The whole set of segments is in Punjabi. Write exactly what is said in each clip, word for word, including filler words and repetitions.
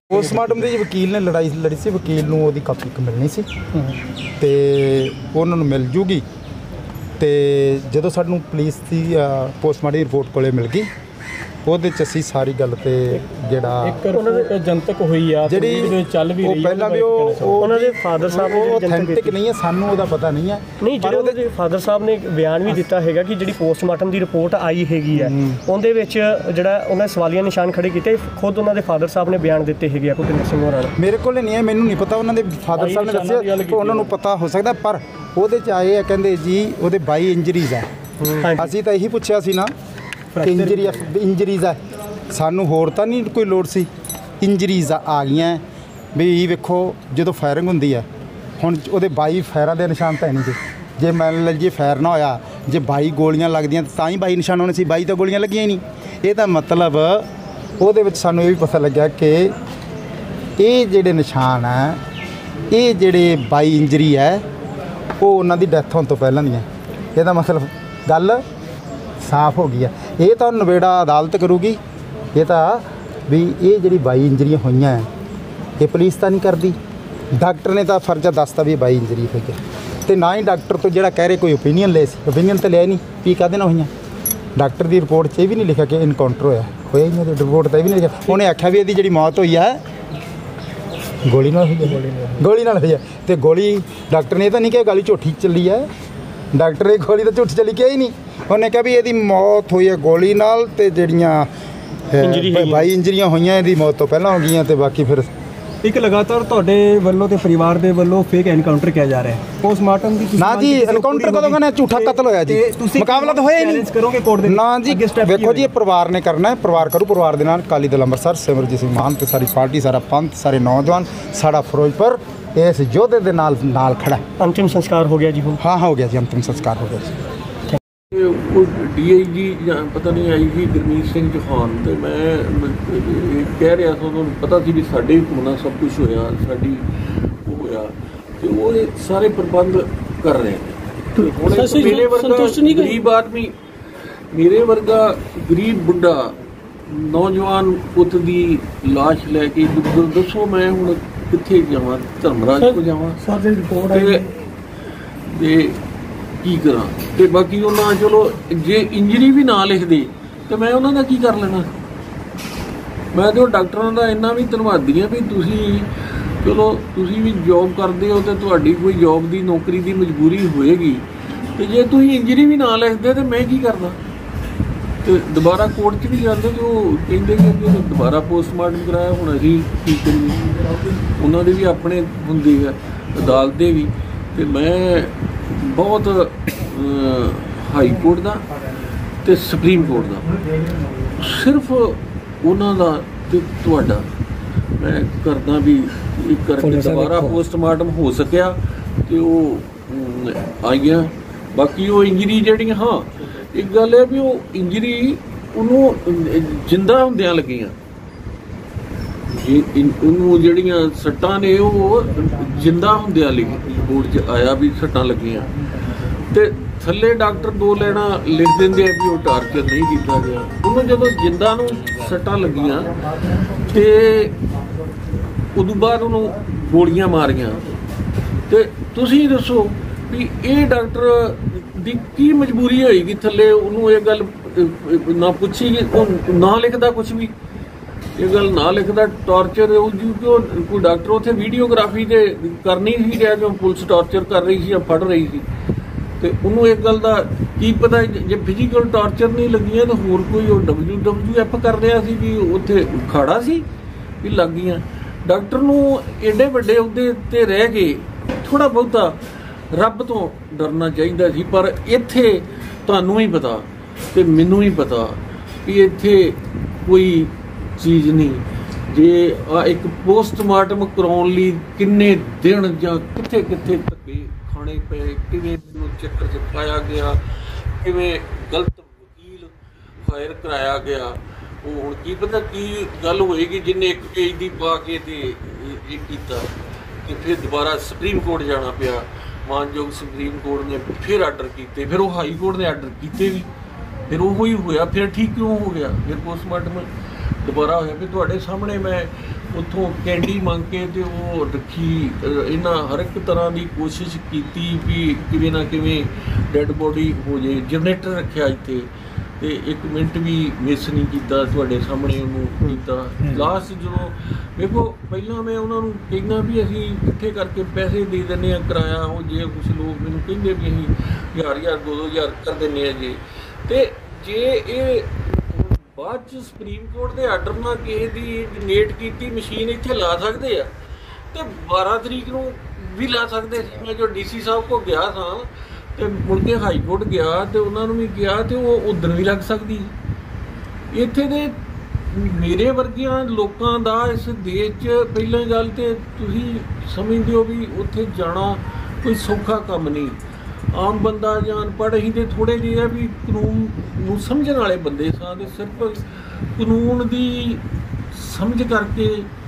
पोस्टमार्टम के वकील ने लड़ाई लड़ी सी, वकील नूं ओहदी कापी मिलनी सी ते उन्हां नूं मिल जूगी। तो जो सानू पुलिस की पोस्टमार्टम की रिपोर्ट कोले मिल गई, ਉਹਦੇ ਚ ਅਸੀਂ ਸਾਰੀ ਗੱਲ ਤੇ ਜਿਹੜਾ ਇੱਕ ਰਿਪੋਰਟ ਜਨਤਕ ਹੋਈ ਆ ਜਿਹੜੀ ਚੱਲ ਵੀ ਰਹੀ ਹੈ, ਪਹਿਲਾਂ ਵੀ ਉਹ ਉਹਨਾਂ ਦੇ ਫਾਦਰ ਸਾਹਿਬ ਨੇ ਅਥੈਂਟਿਕ ਨਹੀਂ ਹੈ, ਸਾਨੂੰ ਉਹਦਾ ਪਤਾ ਨਹੀਂ ਹੈ। ਨਹੀਂ, ਜਿਹੜੇ ਉਹਦੇ ਫਾਦਰ ਸਾਹਿਬ ਨੇ ਬਿਆਨ ਵੀ ਦਿੱਤਾ ਹੈਗਾ ਕਿ ਜਿਹੜੀ ਪੋਸਟਮਾਰਟਮ ਦੀ ਰਿਪੋਰਟ ਆਈ ਹੈਗੀ ਆ ਉਹਦੇ ਵਿੱਚ ਜਿਹੜਾ ਉਹਨਾਂ ਸਵਾਲੀਆ ਨਿਸ਼ਾਨ ਖੜੇ ਕੀਤੇ, ਖੁਦ ਉਹਨਾਂ ਦੇ ਫਾਦਰ ਸਾਹਿਬ ਨੇ ਬਿਆਨ ਦਿੱਤੇ ਹੈਗੇ ਆ ਭੁਪਿੰਦਰ ਸਿੰਘ ਹੋਰਾਂ ਨੇ। ਮੇਰੇ ਕੋਲ ਨਹੀਂ ਹੈ, ਮੈਨੂੰ ਨਹੀਂ ਪਤਾ, ਉਹਨਾਂ ਦੇ ਫਾਦਰ ਸਾਹਿਬ ਨੇ ਦੱਸਿਆ ਕਿ ਉਹਨਾਂ ਨੂੰ ਪਤਾ ਹੋ ਸਕਦਾ, ਪਰ ਉਹਦੇ ਚ ਆਏ ਆ ਕਹਿੰਦੇ ਜੀ ਉਹਦੇ ਬਾਈ ਇੰਜਰੀਜ਼ ਹੈ। ਅਸੀਂ ਤਾਂ ਇਹੀ ਪੁੱਛਿਆ ਸੀ ਨਾ ਇੰਜਰੀ ਇੰਜਰੀਜ਼ ਹੈ, ਸਾਨੂੰ ਹੋਰ ਤਾਂ ਨਹੀਂ ਕੋਈ ਲੋੜ ਸੀ। ਇੰਜਰੀਜ਼ ਆ ਗਈਆਂ ਵੀ ਵੇਖੋ ਜਦੋਂ ਫਾਇਰਿੰਗ ਹੁੰਦੀ ਹੈ, ਹੁਣ ਉਹਦੇ ਬਾਈ ਫਾਇਰਾਂ ਦੇ ਨਿਸ਼ਾਨ ਤਾਂ ਨਹੀਂ ਸੀ। ਜੇ ਮੰਨ ਲਈਏ ਫਾਇਰ ਨਾ ਹੋਇਆ, ਜੇ ਬਾਈ ਗੋਲੀਆਂ ਲੱਗਦੀਆਂ ਤਾਂ ਹੀ ਬਾਈ ਨਿਸ਼ਾਨ ਹੋਣੇ ਸੀ, ਬਾਈ ਤਾਂ ਗੋਲੀਆਂ ਲੱਗੀਆਂ ਹੀ ਨਹੀਂ। ਇਹਦਾ ਮਤਲਬ ਉਹਦੇ ਵਿੱਚ ਸਾਨੂੰ ਇਹ ਵੀ ਪਤਾ ਲੱਗਿਆ ਕਿ ਇਹ ਜਿਹੜੇ ਨਿਸ਼ਾਨ ਹੈ, ਇਹ ਜਿਹੜੇ ਬਾਈ ਇੰਜਰੀ ਹੈ ਉਹ ਉਹਨਾਂ ਦੀ ਡੈਥ ਹੋਣ ਤੋਂ ਪਹਿਲਾਂ ਦੀਆਂ। ਇਹਦਾ ਮਤਲਬ ਗੱਲ ਸਾਫ਼ ਹੋ गई है। ये तो नवेड़ा अदालत करूगी, ये तो भी ये जी बाई इंजरियाँ हुई हैं ये पुलिस तो नहीं करती, डॉक्टर ने तो फर्जा दसता भी बाई इंजरी हुई है, तो ना ही डॉक्टर तो जोड़ा कह रहे कोई ओपीनियन ले, ओपीनियन तो लिया नहीं भी कहते ना हुई। डॉक्टर की रिपोर्ट च भी नहीं लिखा कि इनकाउंटर होया होया ही नहीं, रिपोर्ट तो भी नहीं लिखा। उन्हें आख्या भी यदि जी मौत हुई है गोली नाल हुई है, गोली नाल हुई है, तो गोली डॉक्टर ने तो नहीं कहा गोली झूठी चली है, डॉक्टर ने गोली तो झूठी चली क्या ही नहीं। उन्हें कहा भी यदि मौत हुई है गोली नाल, ते जिहड़ियां बाई इंजरियां हुई हैं यदि मौत तो पहला हो गई, तो बाकी फिर एक लगातार तुहाडे वल्लों ते परिवार दे वल्लों फेक एनकाउंटर किया जा रहा है। पोस्टमार्टम की ना जी एनकाउंटर कदों कहना, झूठा कत्ल होया जी, मुकाबला तो होया ही नहीं। करोगे कोर्ट दे ना जी, देखो जी परिवार ने करना है, परिवार करूँ, परिवार दे नाल अकाली दल अंमृतसर सिमरजीत सिंह मान ते सारी पार्टी, सारा पंथ, सारे नौजवान, सारा फिरोजपुर इस योधे दे नाल नाल खड़ा। अंतिम संस्कार हो गया जी? हाँ हाँ हो गया जी, अंतिम संस्कार हो गया जी। डी आई जी पता नहीं आई जी गुरमीत सिंह चौहान, तो मैं कह रहा था उन्होंने पता सी भी साढ़े होना सब कुछ होया, साड़ी वो होया, तो वो सारे प्रबंध कर रहे हैं। मेरे वर्गा गरीब आदमी, मेरे वर्गा गरीब बुढ़ा नौजवान पुत की लाश लैके दसो मैं हूँ कित्थे जावां, धर्मराज को जावां ते की करा। तो बाकी उन्होंने चलो जे इंजरी भी ना लिख दे तो मैं उन्होंने की कर लेना। मैं तो डॉक्टरों का इन्ना भी धन्नवादी हाँ भी तुसी चलो तुसी भी जॉब करते हो तो तुहाडी कोई जॉब की नौकरी की मजबूरी होएगी, तो जे तुसी इंजरी भी ना लिखते तो मैं की करदा। तो दोबारा कोर्ट च भी जाते तो कहते कि दोबारा पोस्टमार्टम कराया, हुण असीं की करिए, उन्होंने भी अपने हुंदे है अदालतें भी। तो मैं बहुत हाई कोर्ट का तो सुप्रीम कोर्ट का सिर्फ उन्हों का तो तुहाडा मैं करदा भी एक करके दोबारा पोस्टमार्टम हो सकिया तो वो आईया। बाकी वो इंजरी जी हाँ एक गल है भी वो इंजरी उन्होंने जिंदा होंदियां लगियां, जड़ियाँ सट्टां ने वो जिंदा होंदियां लगी रिपोर्ट च आया भी सट्टां लगियां, तो थल्ले डॉक्टर दो लैना लिख देंगे भी वो टार्चर नहीं किया गया। उन्होंने जो जिंदा नूं सट्टां लगियां तो उदों बाद उन्होंने गोलियां मारियां, तो तुसीं दसो भी ये डॉक्टर दी की मजबूरी होएगी थल्ले उन्होंने ये गल ना पुछी ना लिखता कुछ भी, ये गल ना लिखता टॉर्चर कोई डॉक्टर उत्थे वीडियोग्राफी दे करनी ही रहा कि पुलिस टॉर्चर कर रही थी या फड़ रही थी, तो उन्होंने एक गल का की पता जे फिजिकल टॉर्चर नहीं लगियां तो होर कोई डबल्यू डबल्यू एफ कर रहा सी भी उत्थे खाड़ा सी भी लग गई। डॉक्टर नूं एडे वड्डे उहदे ते रह के थोड़ा बहुता रब तो डरना चाहिए सी, पर इत्थे तुहानूं ही पता ते मैनूं ही पता भी इत्थे कोई चीज़ नहीं। जे एक पोस्टमार्टम कराउण लई किन्ने दिन जां कित्थे कित्थे धक्के खाने पे, किवें चक्कर च पाया गया, किवें गलत वकील फायर कराया गया, वो हुण की पता की गल होएगी जिन्हें एक पेज दी पा के ते ये कीता ते फिर दोबारा सुप्रीम कोर्ट जाना पिया। मानयोग सुप्रीम कोर्ट ने फिर आर्डर किए, फिर वो हाई कोर्ट ने आर्डर किए भी, फिर वो ही होया, फिर ठीक क्यों हो गया, फिर पोस्टमार्टम ਦੁਬਾਰਾ ਹੋਇਆ ਵੀ ਤੁਹਾਡੇ ਸਾਹਮਣੇ ਮੈਂ ਉੱਥੋਂ ਕੈਂਡੀ ਮੰਗ ਕੇ ਤੇ ਉਹ ਰੱਖੀ। ਇਹਨਾਂ ਹਰ ਇੱਕ ਤਰ੍ਹਾਂ ਦੀ ਕੋਸ਼ਿਸ਼ ਕੀਤੀ ਵੀ ਕਿਵੇਂ ਨਾ ਕਿਵੇਂ ਡੈੱਡ ਬੋਡੀ ਹੋ ਜੇ। ਜਨਰੇਟਰ ਰੱਖਿਆ ਇੱਥੇ ਤੇ ਇੱਕ ਮਿੰਟ ਵੀ ਮਿਸ ਨਹੀਂ ਕੀਤਾ, ਤੁਹਾਡੇ ਸਾਹਮਣੇ ਉਹਨੂੰ ਕੀਤਾ। ਲਾਸਟ ਜਦੋਂ ਵੇਖੋ, ਪਹਿਲਾਂ ਮੈਂ ਉਹਨਾਂ ਨੂੰ ਕਹਿੰਦਾ ਵੀ ਅਸੀਂ ਇਕੱਠੇ ਕਰਕੇ ਪੈਸੇ ਦੇ ਦਿੰਦੇ ਹਾਂ ਕਿਰਾਇਆ। ਉਹ ਜੇ ਕੁਛ ਲੋਕ ਮੈਨੂੰ ਕਹਿੰਦੇ ਵੀ ਅਸੀਂ ਹਜ਼ਾਰ ਹਜ਼ਾਰ ਦੋ ਦੋ ਹਜ਼ਾਰ ਕਰ ਦਿੰਦੇ ਹਾਂ ਜੀ। ਤੇ ਜੇ ਇਹ ਬਾਅਦ 'ਚ ਸੁਪਰੀਮ ਕੋਰਟ ਦੇ ਆਰਡਰ ਨਾਲ ਕਿਸੇ ਦੀ ਡੋਨੇਟ ਕੀਤੀ ਮਸ਼ੀਨ ਇੱਥੇ ਲਾ ਸਕਦੇ ਆ, ਤੇ ਬਾਰਾਂ ਤਰੀਕ ਨੂੰ ਵੀ ਲਾ ਸਕਦੇ ਸੀ। ਮੈਂ ਜੋ ਡੀ ਸੀ ਸਾਹਿਬ ਕੋਲ ਗਿਆ ਸਾਂ ਤੇ ਮੁੜ ਕੇ ਹਾਈ ਕੋਰਟ ਗਿਆ ਤੇ ਉਹਨਾਂ ਨੂੰ ਵੀ ਕਿਹਾ ਤੇ ਉਹ ਉਦਣ ਵੀ ਲੱਗ ਸਕਦੀ। ਇੱਥੇ ਦੇ ਮੇਰੇ ਵਰਗੀਆਂ ਲੋਕਾਂ ਦਾ ਇਸ ਦੇਸ਼ 'ਚ ਪਹਿਲਾਂ ਗੱਲ ਤੇ ਤੁਸੀਂ ਸਮਝਦੇ ਹੋ ਵੀ ਉੱਥੇ ਜਾਣਾ ਕੋਈ ਸੌਖਾ ਕੰਮ ਨਹੀਂ। ਆਮ ਬੰਦਾ ਜਾਂ ਅਨਪੜ੍ਹ ਅਸੀਂ ਤੇ ਥੋੜ੍ਹੇ ਜਿਹੇ ਆ ਵੀ ਕਾਨੂੰਨ ਨੂੰ ਸਮਝਣ ਵਾਲੇ ਬੰਦੇ ਸਾਂ ਤੇ ਸਿਰਫ ਕਾਨੂੰਨ ਦੀ ਸਮਝ ਕਰਕੇ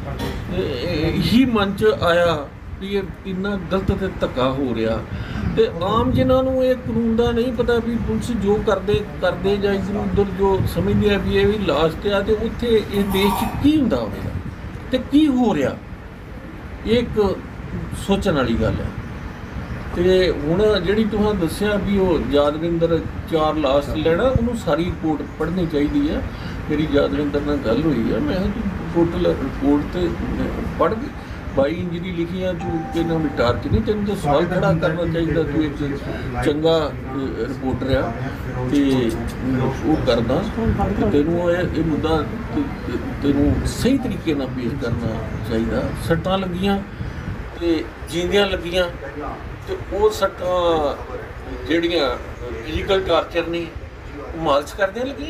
ਹੀ ਮਨ 'ਚ ਆਇਆ ਵੀ ਇਹ ਇੰਨਾ ਗਲਤ ਤੇ ਧੱਕਾ ਹੋ ਰਿਹਾ। ਤੇ ਆਮ ਜਿਨ੍ਹਾਂ ਨੂੰ ਇਹ ਕਾਨੂੰਨ ਦਾ ਨਹੀਂ ਪਤਾ ਵੀ ਪੁਲਿਸ ਜੋ ਕਰਦੇ ਕਰਦੇ ਜਾਂ ਇੱਧਰ ਉੱਧਰ ਜੋ ਸਮਝਦੇ ਆ ਵੀ ਇਹ ਵੀ ਲਾਸਟ ਆ, ਤੇ ਉੱਥੇ ਇਹ ਦੇਸ਼ 'ਚ ਕੀ ਹੁੰਦਾ ਹੋਵੇਗਾ ਤੇ ਕੀ ਹੋ ਰਿਹਾ, ਇਹ ਇੱਕ ਸੋਚਣ ਵਾਲੀ ਗੱਲ ਹੈ। ਤੇ ਹੁਣ ਜਿਹੜੀ ਤੁਸੀਂ ਦੱਸਿਆ ਵੀ ਉਹ ਯਾਦਵਿੰਦਰ ਚਾਰ ਲਾਸਟ ਲੈਣਾ, ਉਹਨੂੰ ਸਾਰੀ ਰਿਪੋਰਟ ਪੜ੍ਹਨੀ ਚਾਹੀਦੀ ਹੈ। ਮੇਰੀ ਯਾਦਵਿੰਦਰ ਨਾਲ ਗੱਲ ਹੋਈ ਹੈ, ਮੈਂ ਕਿਹਾ ਟੋਟਲ ਰਿਪੋਰਟ ਤੇ ਪੜ੍ਹ ਗਈ। ਬਾਈ ਇੰਜਰੀ ਲਿਖੀ ਆ, ਤੂੰ ਕਿਹਨਾਂ ਵੀ ਟਾਰਚ ਨਹੀਂ, ਤੈਨੂੰ ਤਾਂ ਸਵਾਲ ਖੜਾ ਕਰਨਾ ਚਾਹੀਦਾ। ਤੂੰ ਇੱਕ ਚੰਗਾ ਰਿਪੋਰਟਰ ਆ ਤੇ ਉਹ ਕਰਦਾ, ਤੈਨੂੰ ਇਹ ਇਹ ਮੁੱਦਾ ਤੈਨੂੰ ਸਹੀ ਤਰੀਕੇ ਨਾਲ ਪੇਸ਼ ਕਰਨਾ ਚਾਹੀਦਾ। ਸੱਟਾਂ ਲੱਗੀਆਂ ਤੇ ਜਿੰਦਿਆਂ ਲੱਗੀਆਂ, ਤੇ ਉਹ ਸੱਟਾਂ ਜਿਹੜੀਆਂ ਫਿਜ਼ੀਕਲ ਟਾਰਚਰ ਨਹੀਂ, ਉਹ ਮਾਲਸ਼ ਕਰਦਿਆਂ ਲੱਗੀਆਂ।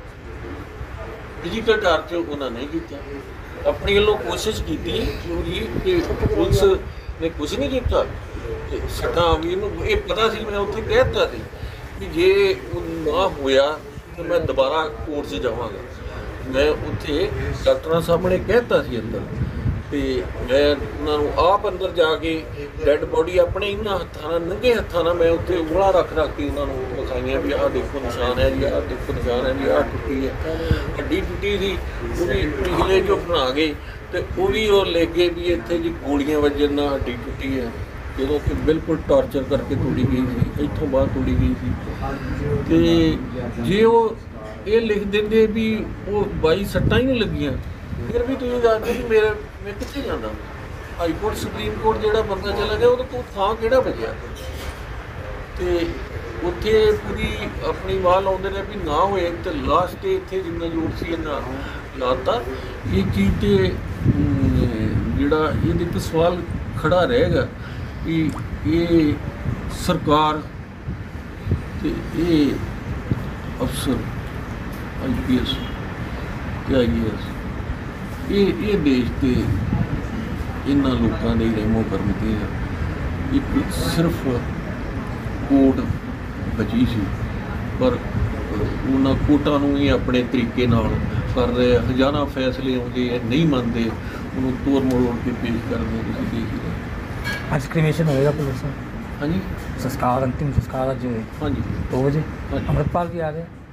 ਫਿਜ਼ੀਕਲ ਟਾਰਚਰ ਉਹਨਾਂ ਨੇ ਕੀਤਾ, ਆਪਣੀ ਵੱਲੋਂ ਕੋਸ਼ਿਸ਼ ਕੀਤੀ ਪੂਰੀ ਕਿ ਪੁਲਿਸ ਨੇ ਕੁਛ ਨਹੀਂ ਕੀਤਾ। ਤੇ ਸੱਟਾਂ ਵੀ ਇਹਨੂੰ ਇਹ ਪਤਾ ਸੀ, ਮੈਂ ਉੱਥੇ ਕਹਿ ਦਿੱਤਾ ਸੀ ਵੀ ਜੇ ਉਹ ਨਾ ਹੋਇਆ ਤਾਂ ਮੈਂ ਦੁਬਾਰਾ ਕੋਰਟ 'ਚ ਜਾਵਾਂਗਾ। ਮੈਂ ਉੱਥੇ ਡਾਕਟਰਾਂ ਸਾਹਮਣੇ ਕਹਿ ਦਿੱਤਾ ਸੀ ਅੰਦਰ, ਤੇ ਮੈਂ ਉਹਨਾਂ ਨੂੰ ਆਪ ਅੰਦਰ ਜਾ ਕੇ ਡੈੱਡ ਬੋਡੀ ਆਪਣੇ ਇਹਨਾਂ ਹੱਥਾਂ ਨਾਲ, ਨੰਗੇ ਹੱਥਾਂ ਨਾਲ ਮੈਂ ਉੱਥੇ ਉਂਗਲਾਂ ਰੱਖ ਰੱਖ ਕੇ ਉਹਨਾਂ ਨੂੰ ਵਿਖਾਈਆਂ ਵੀ ਆਹ ਦੇਖੋ ਨਿਸ਼ਾਨ ਹੈ ਜੀ, ਆਹ ਦੇਖੋ ਨਿਸ਼ਾਨ ਹੈ ਜੀ, ਆਹ ਟੁੱਟੀ ਹੈ। ਹੱਡੀ ਟੁੱਟੀ ਸੀ, ਉਹ ਵੀ ਪਿਛਲੇ ਜੋ ਬਣਾ ਗਏ ਤੇ ਉਹ ਵੀ ਉਹ ਲੈ ਗਏ ਵੀ ਇੱਥੇ ਜੀ ਗੋਲੀਆਂ ਵੱਜਣ ਨਾਲ ਹੱਡੀ ਟੁੱਟੀ ਹੈ, ਜਦੋਂ ਕਿ ਬਿਲਕੁਲ ਟਾਰਚਰ ਕਰਕੇ ਤੋੜੀ ਗਈ ਸੀ, ਇੱਥੋਂ ਬਾਹਰ ਤੋੜੀ ਗਈ ਸੀ। ਤੇ ਜੇ ਉਹ ਇਹ ਲਿਖ ਦਿੰਦੇ ਵੀ ਉਹ ਬਾਈ ਸੱਟਾਂ ਹੀ ਨਹੀਂ ਲੱਗੀਆਂ, ਫਿਰ ਵੀ ਤੁਸੀਂ ਦੱਸਦੇ ਕਿ ਮੇਰੇ ਮੈਂ ਕਿੱਥੇ ਜਾਂਦਾ। ਹਾਈ ਕੋਰਟ ਸੁਪਰੀਮ ਕੋਰਟ ਜਿਹੜਾ ਬੰਦਾ ਚਲਾ ਗਿਆ, ਉਹਦੇ ਕੋਲ ਥਾਂ ਕਿਹੜਾ ਬਚਿਆ। ਤੇ ਉੱਥੇ ਪੂਰੀ ਆਪਣੀ ਵਾਹ ਲਾਉਂਦੇ ਨੇ ਵੀ ਨਾ ਹੋਏ, ਤੇ ਲਾਸਟ ਤੇ ਇੱਥੇ ਜਿੰਨਾ ਜੋਰ ਸੀ ਇਹਨਾਂ ਲਾਤਾ। ਇਹ ਚੀਜ਼ ਤੇ ਜਿਹੜਾ ਇਹਦੇ ਤੇ ਸਵਾਲ ਖੜਾ ਰਹੇਗਾ ਕਿ ਇਹ ਸਰਕਾਰ ਤੇ ਇਹ ਅਫਸਰ ਆਈ ਪੀ ਐਸ ਤੇ ਆਈ ਏ ਐਸ, ਇਹ ਇਹ ਦੇਸ਼ ਤੇ ਇਹਨਾਂ ਲੋਕਾਂ ਦੇ ਰਹਿਮੋ ਕਰਮ ਤੇ ਇੱਕ ਸਿਰਫ ਕੋਰਟ ਬਚੀ ਸੀ, ਪਰ ਉਹਨਾਂ ਕੋਰਟਾਂ ਨੂੰ ਹੀ ਆਪਣੇ ਤਰੀਕੇ ਨਾਲ ਕਰ ਰਹੇ। ਹਜ਼ਾਰਾਂ ਫੈਸਲੇ ਆਉਂਦੇ ਆ, ਨਹੀਂ ਮੰਨਦੇ, ਉਹਨੂੰ ਤੋੜ ਮਰੋੜ ਕੇ ਪੇਸ਼ ਕਰਦੇ। ਤੁਸੀਂ ਦੇਖ ਰਹੇ ਅੱਜ ਕ੍ਰੀਮੇਸ਼ਨ ਹੋਏਗਾ ਪੁਲਿਸ। ਹਾਂਜੀ, ਸੰਸਕਾਰ, ਅੰਤਿਮ ਸੰਸਕਾਰ ਅੱਜ ਹਾਂਜੀ ਦੋ ਵਜੇ। ਹਾਂਜੀ। ਅੰਮ੍ਰਿਤਪਾਲ ਵੀ ਆ ਰਹੇ।